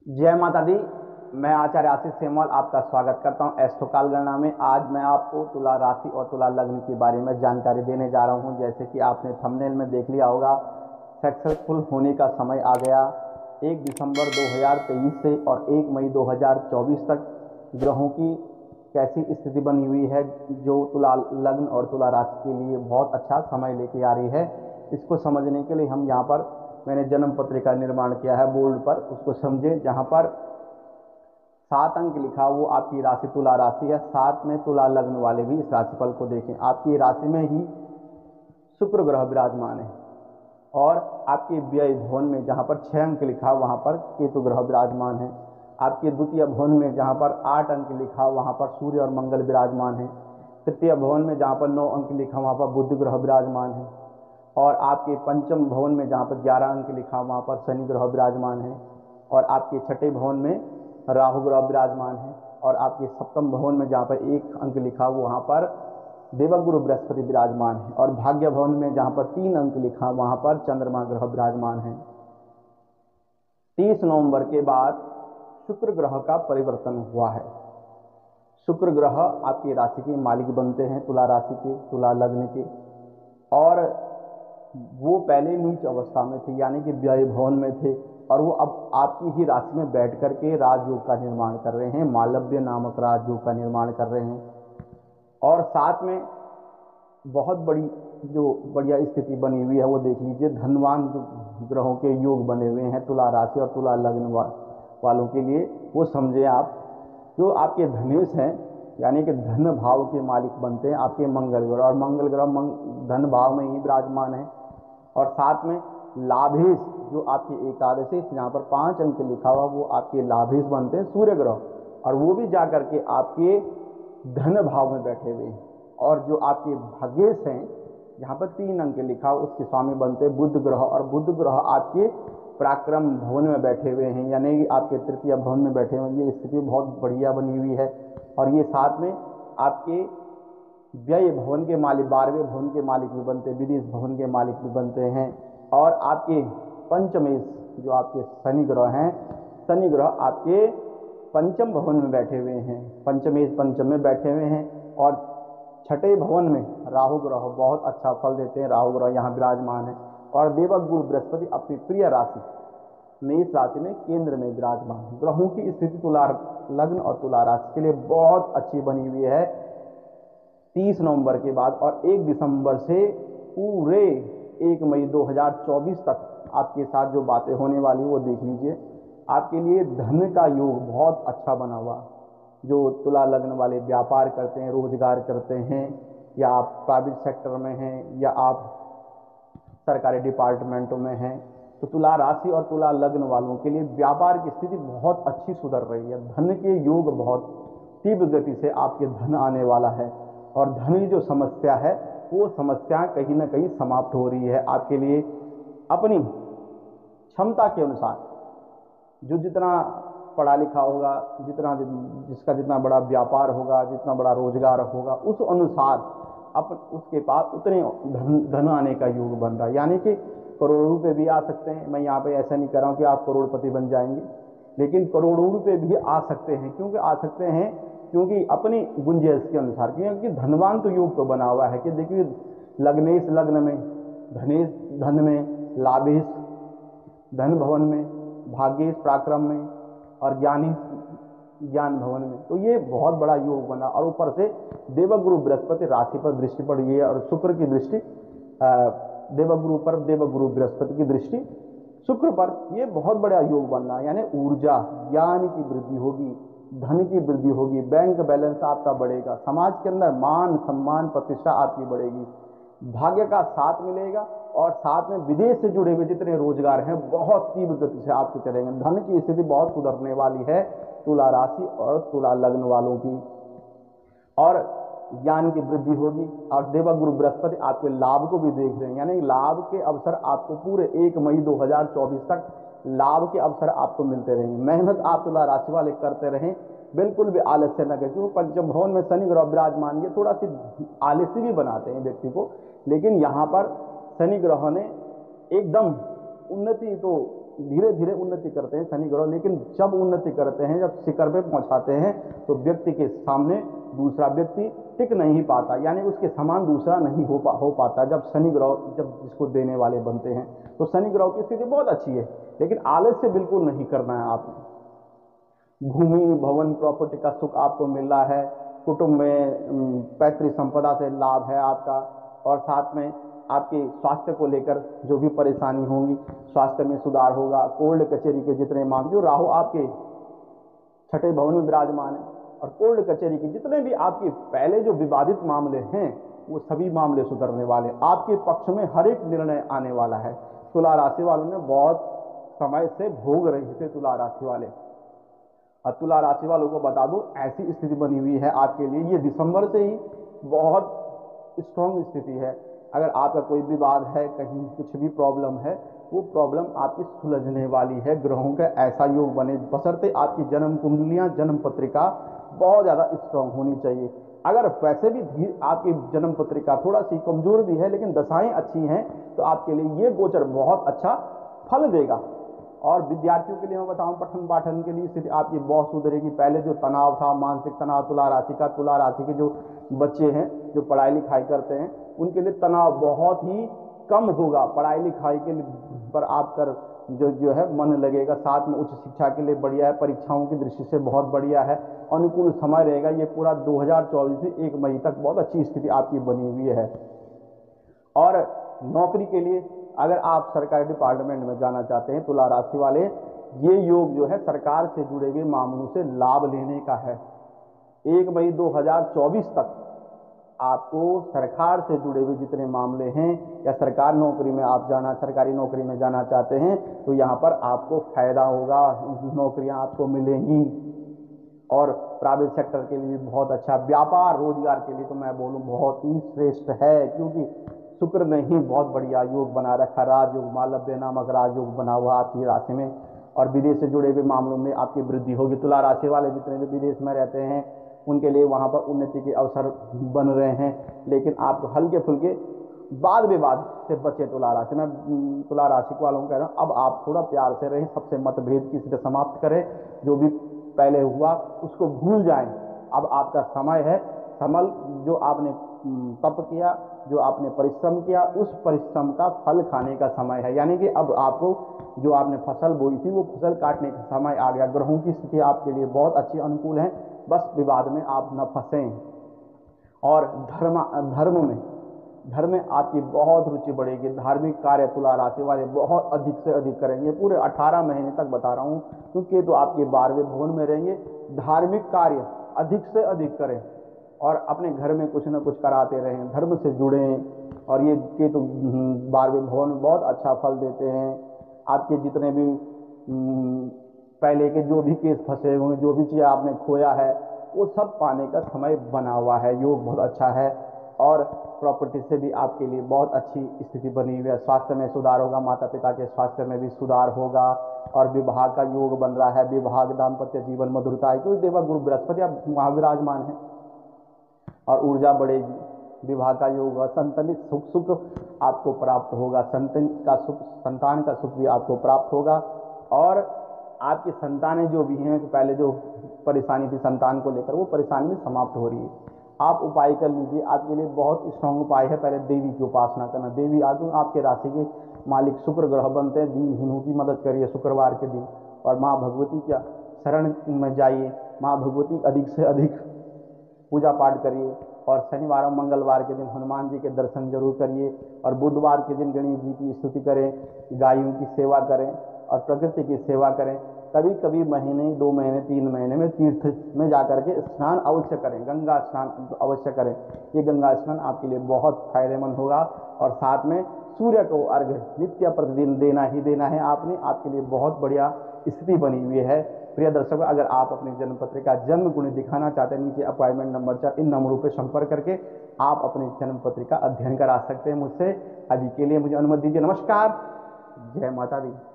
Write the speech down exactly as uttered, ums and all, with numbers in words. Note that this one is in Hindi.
जय माता दी। मैं आचार्य आशीष सेमवाल आपका स्वागत करता हूं एस्ट्रो काल गणना में। आज मैं आपको तुला राशि और तुला लग्न के बारे में जानकारी देने जा रहा हूं। जैसे कि आपने थंबनेल में देख लिया होगा, सक्सेसफुल होने का समय आ गया। एक दिसंबर दो हज़ार तेईस से और एक मई दो हज़ार चौबीस तक ग्रहों की कैसी स्थिति बनी हुई है, जो तुला लग्न और तुला राशि के लिए बहुत अच्छा समय लेके आ रही है। इसको समझने के लिए हम यहाँ पर मैंने जन्म पत्रिका निर्माण किया है बोर्ड पर, उसको समझें। जहाँ पर सात अंक लिखा वो आपकी राशि तुला राशि है। सात में तुला लग्न वाले भी इस राशिफल को देखें। आपकी राशि में ही शुक्र ग्रह विराजमान है और आपके व्यय भवन में जहाँ पर छः अंक लिखा वहाँ पर केतु ग्रह विराजमान है। आपके द्वितीय भवन में जहाँ पर आठ अंक लिखा वहाँ पर सूर्य और मंगल विराजमान है। तृतीय भवन में जहाँ पर नौ अंक लिखा वहाँ पर बुध ग्रह विराजमान है। और आपके पंचम भवन में जहाँ पर ग्यारह अंक लिखा वहाँ पर शनि ग्रह विराजमान है। और आपके छठे भवन में राहु ग्रह विराजमान है। और आपके सप्तम भवन में जहाँ पर एक अंक लिखा वहाँ पर देवगुरु बृहस्पति विराजमान है। और भाग्य भवन में जहाँ पर तीन अंक लिखा वहाँ पर चंद्रमा ग्रह विराजमान है। तीस नवंबर के बाद शुक्र ग्रह का परिवर्तन हुआ है। शुक्र ग्रह आपकी राशि के मालिक बनते हैं, तुला राशि के, तुला लग्न के। और वो पहले नीच अवस्था में थे, यानी कि व्यय भवन में थे, और वो अब आपकी ही राशि में बैठ करके राजयोग का निर्माण कर रहे हैं। मालव्य नामक राजयोग का निर्माण कर रहे हैं। और साथ में बहुत बड़ी जो बढ़िया स्थिति बनी हुई है वो देख लीजिए। धनवान जो ग्रहों के योग बने हुए हैं तुला राशि और तुला लग्न वा, वालों के लिए, वो समझे आप। जो आपके धनेश हैं, यानी कि धन भाव के मालिक बनते हैं आपके मंगल ग्रह। और मंगल ग्रह मंग, धन भाव में ही विराजमान है। और साथ में लाभेश जो आपके एकादशी जहाँ पर पांच अंक लिखा हुआ वो आपके लाभेश बनते हैं सूर्य ग्रह, और वो भी जा करके आपके धन भाव में बैठे हुए हैं। और जो आपके भाग्येश हैं जहाँ पर तीन अंक लिखा उसके स्वामी बनते हैं बुध ग्रह। और बुध ग्रह आपके पराक्रम भवन में बैठे हुए हैं, यानी कि आपके तृतीय भवन में बैठे हुए हैं। ये स्थिति बहुत बढ़िया बनी हुई है। और ये साथ में आपके व्यय भवन के मालिक, बारहवें भवन के मालिक भी बनते हैं, विदेश भवन के मालिक भी बनते हैं। और आपके पंचमेश जो आपके शनि ग्रह हैं, शनि ग्रह आपके पंचम भवन में बैठे हुए हैं, पंचमेश पंचम में बैठे हुए हैं। और छठे भवन में राहु ग्रह बहुत अच्छा फल देते हैं, राहु ग्रह यहाँ विराजमान है। और देवगुरु बृहस्पति अपनी प्रिय राशि मेष राशि में केंद्र में विराजमान है। ग्रहों की स्थिति तुला लग्न और तुला राशि के लिए बहुत अच्छी बनी हुई है तीस नवंबर के बाद। और एक दिसंबर से पूरे एक मई दो हज़ार चौबीस तक आपके साथ जो बातें होने वाली वो देख लीजिए। आपके लिए धन का योग बहुत अच्छा बना हुआ। जो तुला लग्न वाले व्यापार करते हैं, रोजगार करते हैं, या आप प्राइवेट सेक्टर में हैं या आप सरकारी डिपार्टमेंटों में हैं, तो तुला राशि और तुला लग्न वालों के लिए व्यापार की स्थिति बहुत अच्छी सुधर रही है। धन के योग बहुत तीव्र गति से आपके धन आने वाला है। और धन की जो समस्या है वो समस्या कहीं ना कहीं समाप्त हो रही है आपके लिए। अपनी क्षमता के अनुसार जो जितना पढ़ा लिखा होगा, जितना जिसका जितना बड़ा व्यापार होगा, जितना बड़ा रोजगार होगा, उस अनुसार अपन उसके पास उतने धन धन आने का योग बन रहा है। यानी कि करोड़ों रुपए भी आ सकते हैं। मैं यहाँ पे ऐसा नहीं कर रहा हूँ कि आप करोड़पति बन जाएंगे, लेकिन करोड़ों रुपए भी आ सकते हैं। क्योंकि आ सकते हैं क्योंकि अपनी गुंजाइश के अनुसार, क्योंकि धनवान तो योग को बना हुआ है कि देखिए लग्नेश लग्न में, धनेश धन में, लाभेश धन भवन में, भाग्येश पराक्रम में, और ज्ञानी ज्ञान भवन में। तो ये बहुत बड़ा योग बना। और ऊपर से देवगुरु बृहस्पति राशि पर दृष्टि पड़ गई है, और शुक्र की दृष्टि देवगुरु पर, देवगुरु बृहस्पति की दृष्टि शुक्र पर। ये बहुत बड़ा योग बनना, यानी ऊर्जा, ज्ञान की वृद्धि होगी, धन की वृद्धि होगी, बैंक बैलेंस आपका बढ़ेगा, समाज के अंदर मान सम्मान प्रतिष्ठा आपकी बढ़ेगी, भाग्य का साथ मिलेगा। और साथ में विदेश से जुड़े हुए जितने रोजगार हैं बहुत तीव्र गति से आपके चलेंगे। धन की स्थिति बहुत सुधरने वाली है तुला राशि और तुला लग्न वालों की। और ज्ञान की वृद्धि होगी। और देवगुरु बृहस्पति आपके लाभ को भी देख रहे हैं, यानी लाभ के अवसर आपको पूरे एक मई दो हज़ार चौबीस तक लाभ के अवसर आपको मिलते रहेंगे। मेहनत आप तुला राशि वाले करते रहें, बिल्कुल भी आलस्य न करें। क्योंकि पंचम भवन में शनि ग्रह विराजमान, ये थोड़ा सी आलस्य भी बनाते हैं व्यक्ति को, लेकिन यहाँ पर शनि ग्रह ने एकदम उन्नति तो धीरे धीरे उन्नति करते हैं शनि ग्रह, लेकिन जब उन्नति करते हैं, जब शिखर पे पहुंचाते हैं, तो व्यक्ति के सामने दूसरा व्यक्ति टिक नहीं पाता, यानी उसके समान दूसरा नहीं हो पा हो पाता जब शनि ग्रह जब जिसको देने वाले बनते हैं। तो शनि ग्रह की स्थिति बहुत अच्छी है, लेकिन आलस्य बिल्कुल नहीं करना है आपने। भूमि भवन प्रॉपर्टी का सुख आपको मिल रहा है, कुटुंब में पैतृक संपदा से लाभ है आपका, और साथ में आपके स्वास्थ्य को लेकर जो भी परेशानी होगी स्वास्थ्य में सुधार होगा। कोर्ट कचहरी के जितने मामले, जो राहु आपके छठे भवन में विराजमान है, और कोर्ट कचहरी के जितने भी आपके पहले जो विवादित मामले हैं वो सभी मामले सुधरने वाले, आपके पक्ष में हर एक निर्णय आने वाला है। तुला राशि वालों ने बहुत समय से भोग रहे थे तुला राशि वाले, और तुला राशि वालों को बता दो ऐसी स्थिति बनी हुई है आपके लिए, ये दिसंबर से ही बहुत स्ट्रॉन्ग स्थिति है। अगर आपका कोई विवाद है, कहीं कुछ भी प्रॉब्लम है, वो प्रॉब्लम आपकी सुलझने वाली है। ग्रहों का ऐसा योग बने, बशर्ते आपकी जन्म कुंडलियां, जन्म पत्रिका बहुत ज़्यादा स्ट्रॉन्ग होनी चाहिए। अगर वैसे भी आपकी जन्म पत्रिका थोड़ा सी कमजोर भी है, लेकिन दशाएं अच्छी हैं, तो आपके लिए ये गोचर बहुत अच्छा फल देगा। और विद्यार्थियों के लिए मैं बताऊं, पठन पाठन के लिए स्थिति आपकी बहुत सुधरेगी। पहले जो तनाव था, मानसिक तनाव तुला राशि का, तुला राशि के जो बच्चे हैं जो पढ़ाई लिखाई करते हैं, उनके लिए तनाव बहुत ही कम होगा। पढ़ाई लिखाई के लिए पर आप कर जो जो है मन लगेगा, साथ में उच्च शिक्षा के लिए बढ़िया है, परीक्षाओं की दृष्टि से बहुत बढ़िया है, अनुकूल समय रहेगा। ये पूरा दो हज़ार चौबीस से एक मई तक बहुत अच्छी स्थिति आपकी बनी हुई है। और नौकरी के लिए अगर आप सरकारी डिपार्टमेंट में जाना चाहते हैं तुला राशि वाले, ये योग जो है सरकार से जुड़े हुए मामलों से लाभ लेने का है। एक मई दो हज़ार चौबीस तक आपको सरकार से जुड़े हुए जितने मामले हैं, या सरकार नौकरी में आप जाना सरकारी नौकरी में जाना चाहते हैं, तो यहाँ पर आपको फायदा होगा, नौकरियाँ आपको मिलेंगी। और प्राइवेट सेक्टर के लिए भी बहुत अच्छा, व्यापार रोजगार के लिए तो मैं बोलूँ बहुत ही श्रेष्ठ है, क्योंकि शुक्र ने ही बहुत बढ़िया योग बना रखा, राजयोग, मालव्य नामक राजयोग बना हुआ आपकी राशि में। और विदेश से जुड़े हुए मामलों में आपकी वृद्धि होगी। तुला राशि वाले जितने भी विदेश में रहते हैं उनके लिए वहाँ पर उन्नति के अवसर बन रहे हैं, लेकिन आप हल्के फुल्के वाद विवाद से बचे। तुला राशि में तुला राशि वालों को कह रहा हूँ, अब आप थोड़ा प्यार से रहें, सबसे मतभेद किसी से समाप्त करें, जो भी पहले हुआ उसको भूल जाएं। अब आपका समय है, समल जो आपने तप किया, जो आपने परिश्रम किया, उस परिश्रम का फल खाने का समय है। यानी कि अब आपको जो आपने फसल बोई थी वो फसल काटने का समय आ गया। ग्रहों की स्थिति आपके लिए बहुत अच्छी अनुकूल है, बस विवाद में आप न फंसें। और धर्म धर्म में धर्म में आपकी बहुत रुचि बढ़ेगी। धार्मिक कार्य तुला राशि वाले बहुत अधिक से अधिक करेंगे, पूरे अठारह महीने तक बता रहा हूँ, क्योंकि तो आपके बारहवें भवन में रहेंगे। धार्मिक कार्य अधिक से अधिक करें और अपने घर में कुछ न कुछ कराते रहें, धर्म से जुड़ें। और ये के तो बारहवें भवन में बहुत अच्छा फल देते हैं। आपके जितने भी पहले के जो भी केस फंसे हुए, जो भी चीज़ आपने खोया है, वो सब पाने का समय बना हुआ है। योग बहुत अच्छा है, और प्रॉपर्टी से भी आपके लिए बहुत अच्छी स्थिति बनी हुई है। स्वास्थ्य में सुधार होगा, माता पिता के स्वास्थ्य में भी सुधार होगा। और विवाह का योग बन रहा है, विवाह दाम्पत्य जीवन मधुरता है, क्योंकि देवा गुरु बृहस्पति आप वहाँ विराजमान है, और ऊर्जा बढ़ेगी। विवाह का योग, संतानित सुख सुख आपको प्राप्त होगा, संतान का सुख संतान का सुख भी आपको प्राप्त होगा। और आपकी संतानें जो भी हैं, तो पहले जो परेशानी थी संतान को लेकर, वो परेशानी भी समाप्त हो रही है। आप उपाय कर लीजिए, आपके लिए बहुत स्ट्रॉन्ग उपाय है। पहले देवी की उपासना करना। देवी आदि आपके राशि के मालिक शुक्र ग्रह बनते हैं, दीनहीनों की मदद करिए शुक्रवार के दिन, और माँ भगवती का शरण में जाइए, माँ भगवती अधिक से अधिक पूजा पाठ करिए। और शनिवार और मंगलवार के दिन हनुमान जी के दर्शन जरूर करिए, और बुधवार के दिन गणेश जी की स्तुति करें, गायों की सेवा करें और प्रकृति की सेवा करें। कभी कभी महीने, दो महीने, तीन महीने में तीर्थ में जाकर के स्नान अवश्य करें, गंगा स्नान अवश्य करें। ये गंगा स्नान आपके लिए बहुत फायदेमंद होगा। और साथ में सूर्य को अर्घ्य नित्य प्रतिदिन देना ही देना है आपने, आपके लिए बहुत बढ़िया स्थिति बनी हुई है। प्रिय दर्शकों, अगर आप अपनी जन्म पत्रिका जन्म कुंडली दिखाना चाहते हैं, नीचे अपॉइंटमेंट नंबर चार, इन नंबरों पर संपर्क करके आप अपनी जन्म पत्रिका अध्ययन करा सकते हैं मुझसे। अभी के लिए मुझे अनुमति दीजिए। नमस्कार, जय माता दी।